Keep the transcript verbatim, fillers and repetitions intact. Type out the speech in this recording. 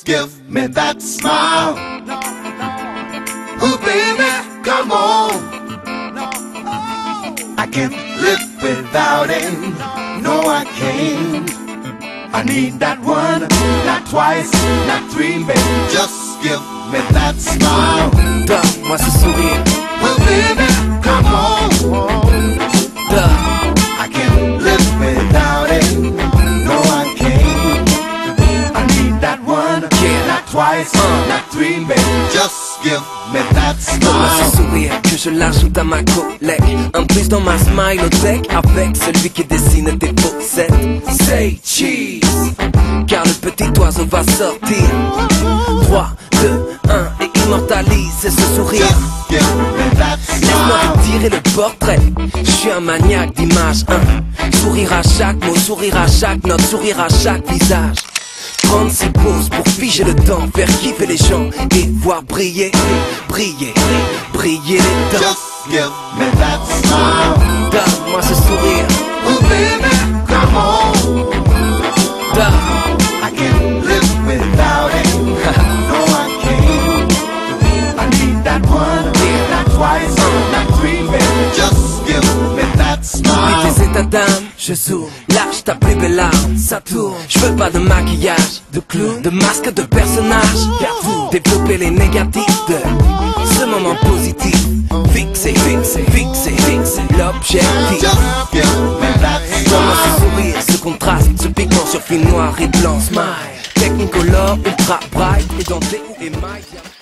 Just give me that smile. Oh baby, come on. I can't live without it. No, I can't. I need that one, not twice, not three, baby. Just give me that smile. Donne-moi ce sourire. Well, baby, come on. Duh. I can't live without it. No, I can't. I need that one, Yeah. not twice, Uh. not three, baby. Just give me that Donne-moi ce smile. sourire que je l'ajoute à ma collègue. Un plus dans ma smilothèque avec celui qui dessine tes faussettes. Say cheese, car le petit oiseau va sortir. trois, deux, un et immortalise ce sourire. Just give me that Laisse-moi smile. te tirer le portrait. Je suis un maniaque d'images. Un sourire à chaque mot, sourire à chaque note, sourire à chaque visage. trente-six pauses pour figer le temps, faire kiffer les gens et voir briller, briller, briller les dents. Just give me that smile. Donne-moi ce sourire. Oh baby, come on. Duh. I can't live without it. No, I can't. I need that one, not twice, not three, baby. Just give me that Oublie smile. tes états d'âme, je zoome. Lâche ta plus belle arme, ça tourne. Je veux pas de maquillage, de clown, de masque de personnage. Pour développer les négatifs de ce moment positif. Fixer, fixer, fixer, fixer l'objectif. Just give me that Donne-moi ce smile. sourire, ce contraste, ce pigment sur fil noir et blanc. Smile, technicolor, ultra bright et denté ou émail.